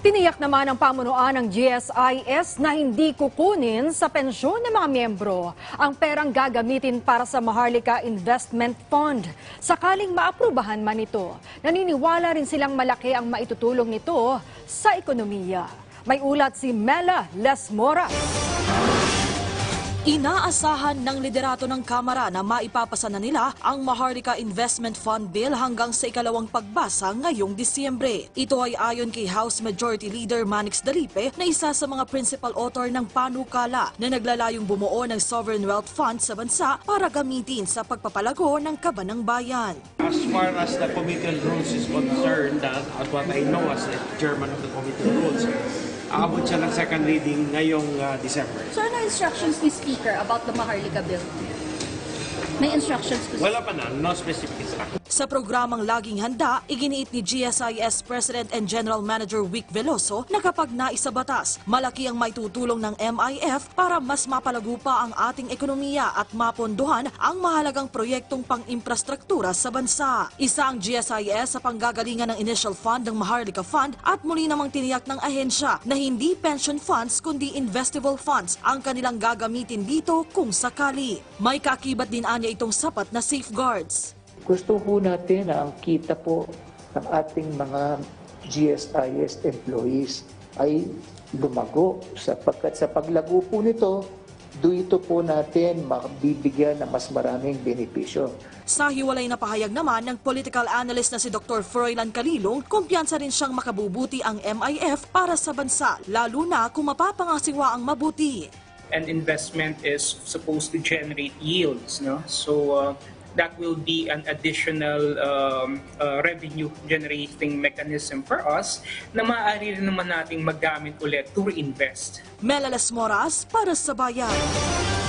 Tiniyak naman ng pamunuan ng GSIS na hindi kukunin sa pensyon ng mga miyembro ang perang gagamitin para sa Maharlika Investment Fund. Sakaling maaprubahan man ito, naniniwala rin silang malaki ang maitutulong nito sa ekonomiya. May ulat si Mela Lesmora. Inaasahan ng liderato ng Kamara na maipapasa na nila ang Maharlika Investment Fund Bill hanggang sa ikalawang pagbasa ngayong Disyembre. Ito ay ayon kay House Majority Leader Manix Dalipe na isa sa mga principal author ng panukala na naglalayong bumuo ng Sovereign Wealth Fund sa bansa para gamitin sa pagpapalago ng kabanang bayan. As far as the committee on rules is concerned, as what I know as the chairman of the committee on rules, aabot siya ng second reading ngayong December. So ano instructions ni Speaker about the Maharlika Bill? May instructions po? Wala pa na, no specific instructions. Sa programang Laging Handa, iginiit ni GSIS President and General Manager Vic Veloso na kapag naisabatas, malaki ang maitutulong ng MIF para mas mapalago pa ang ating ekonomiya at mapondohan ang mahalagang proyektong pang-infrastruktura sa bansa. Isa ang GSIS sa panggagalingan ng Initial Fund ng Maharlika Fund at muli namang tiniyak ng ahensya na hindi pension funds kundi investable funds ang kanilang gagamitin dito kung sakali. May kaakibat din anya itong sapat na safeguards. Gusto po natin na ang kita po ng ating mga GSIS employees ay lumago sapagkat sa paglago po nito, dito po natin mabibigyan ng mas maraming benepisyo. Sa hiwalay na pahayag naman ng political analyst na si Dr. Froilan Calilong, kumpiyansa rin siyang makabubuti ang MIF para sa bansa, lalo na kung mapapangasiwa ang mabuti. And investment is supposed to generate yields, no? So that will be an additional revenue generating mechanism for us na maaari rin naman nating magamit ulit to reinvest. Mela Lesmoras para sa Bayan.